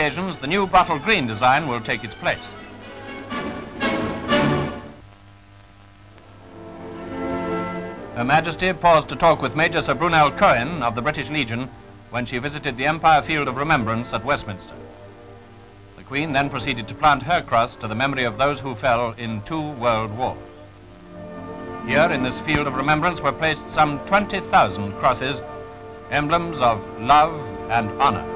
occasions, the new bottle green design will take its place. Her Majesty paused to talk with Major Sir Brunel Cohen of the British Legion when she visited the Empire Field of Remembrance at Westminster. The Queen then proceeded to plant her cross to the memory of those who fell in 2 world wars. Here in this field of remembrance were placed some 20,000 crosses, emblems of love and honor.